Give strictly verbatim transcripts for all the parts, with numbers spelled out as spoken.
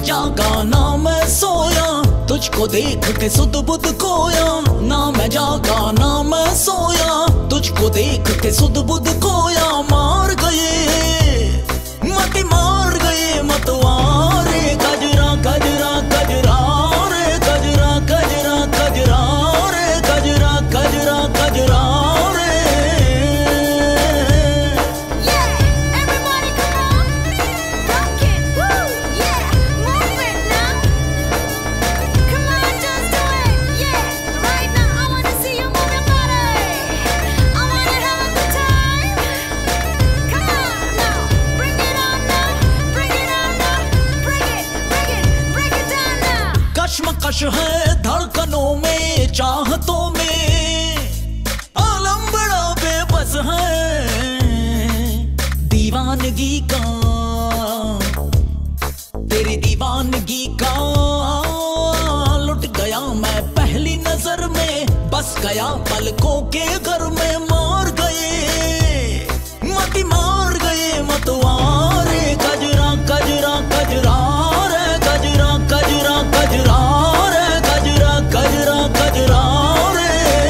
जागा ना मैं सोया, तुझको देख के सुध बुध खोया। ना मैं जागा ना मैं सोया, तुझको देख के सुध बुध खोया। मार गए मत मार गए मतवारे, गजरा गजरा गजरा रे, गजरा गजरा गजरा रे, गजरा गजरा गजरा रे। कश्मकश है धड़कनों में, चाहतों में, आलम बड़ा बेबस है। दीवानगी का, तेरी दीवानगी का लुट गया मैं पहली नजर में। बस गया पलकों के घर में। मार गए मत मार गए मतवारे, गजरा गजरा गजरा रे, गजरा गजरा गजरा रे, गजरा गजरा गजरा रे।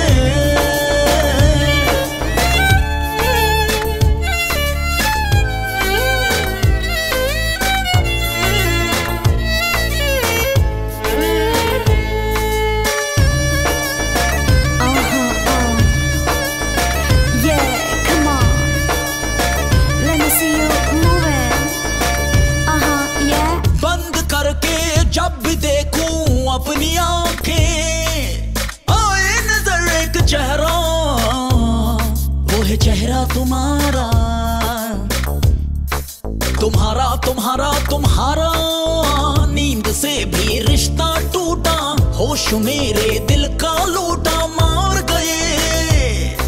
जब भी देखूं अपनी आंखें, आए नजर एक चेहरा, वो है चेहरा तुम्हारा, तुम्हारा तुम्हारा तुम्हारा। नींद से भी रिश्ता टूटा, होश मेरे दिल का लूटा। मार गए